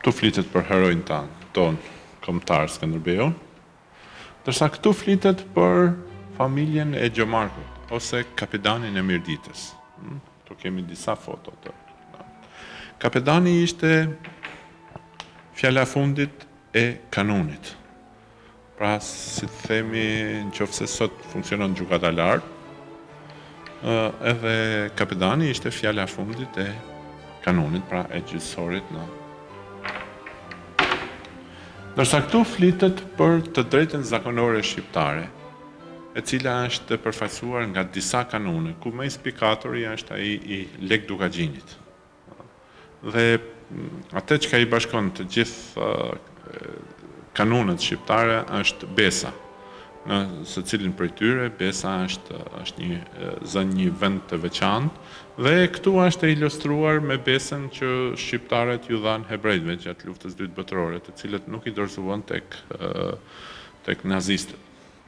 këtu flitet për heroin ton kombëtar Skënderbeu, ndërsa këtu flitet për familjen e Gjomarkut ose kapedanin e Mirditës. Këtu kemi disa foto të. Kapedani ishte fjala fundit e kanunit. Pra, si të themi, nëse sot funksionon gjykata e lartë, edhe kapedani ishte fjala fundit e kanunit, pra e gjyqësorit në. Ndërsa këtu flitet për të drejtën zakonore shqiptare, e cila është përfaqësuar nga disa kanune, ku më inspikatori është ai i Lek Dukagjinit. Dhe atë që ka i bashkon të gjithë kanunet shqiptare është besa. Në së cilin prej tyre, besa është një vend të veçantë dhe këtu është e ilustruar me besën që shqiptarët ju dhanë hebrejtëve gjatë luftës dytë botërore, të cilët nuk i dorëzuan tek nazistët.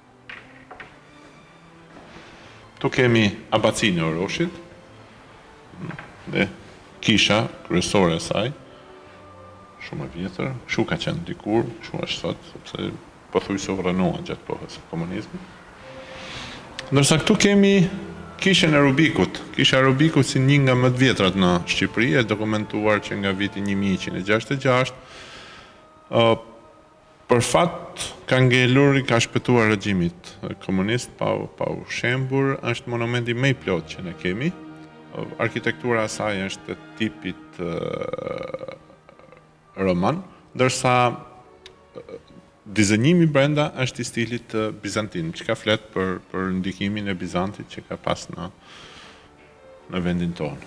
Tu kemi abacinë e Oroshit dhe kisha kryesore e saj, shumë e vjetër, shu ka qenë dikur, shu është sot, sepse pothuajse u rënua gjatë kohës së komunizmit. Ndërsa këtu kemi kishën e Rubikut. Kisha e Rubikut si një nga më të vjetrat në Shqipëri, e dokumentuar që nga viti 1166, për fat ka ngelur, ka shpëtuar regjimit komunist pa u shembur, është monumenti më i plot që ne kemi. Arkitektura e saj është e tipit roman, ndërsa dizenimi brenda është i stilit bizantin, që ka flet për ndikimin e Bizantit që ka pas në vendin tonë.